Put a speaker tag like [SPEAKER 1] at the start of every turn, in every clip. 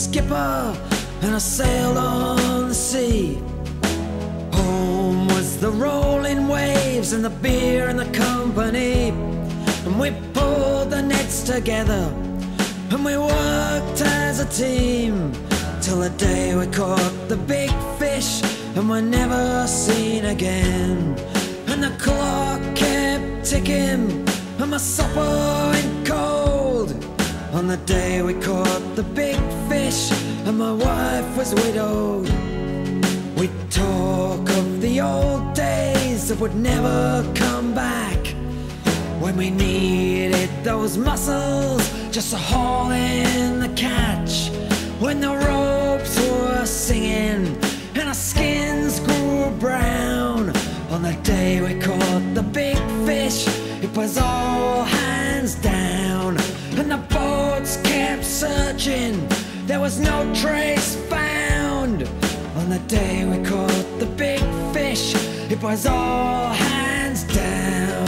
[SPEAKER 1] skipper and I sailed on the sea. Home was the rolling waves and the beer and the company. And we pulled the nets together and we worked as a team till the day we caught the big fish and were never seen again. And the clock kept ticking and my supper went cold on the day we caught the big fish and my wife was widowed. We'd talk of the old days that would never come back, when we needed those muscles just to haul in the catch, when the ropes were singing and our skins grew brown. On the day we caught the big fish, it was all hands down, and the boats kept searching, there was no trace found. On the day we caught the big fish, it was all hands down.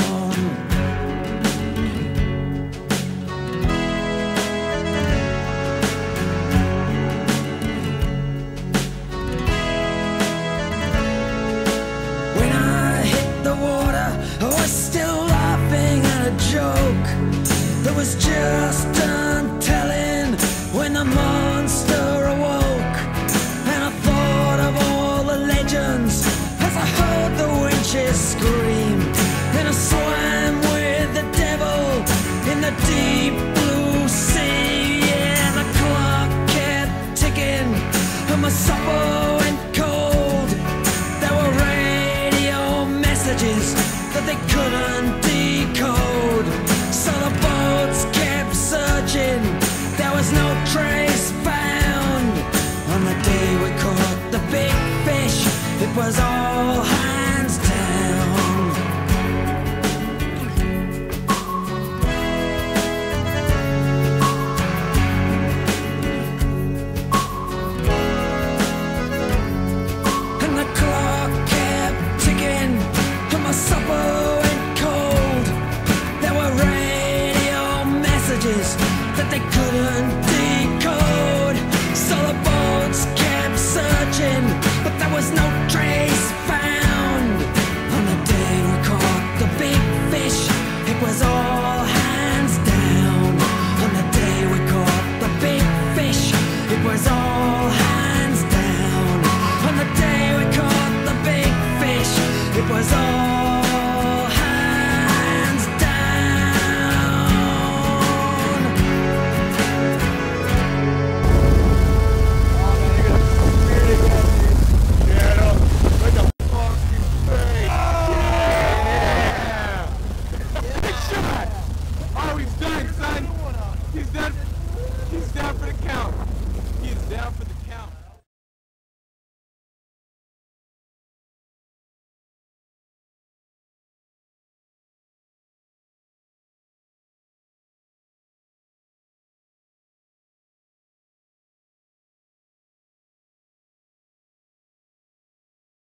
[SPEAKER 1] When I hit the water, I was still laughing at a joke that was just untelling when the monster awoke. And I thought of all the legends as I heard the winches scream. Then I swam with the devil in the deep blue sea. Yeah, the clock kept ticking and my supper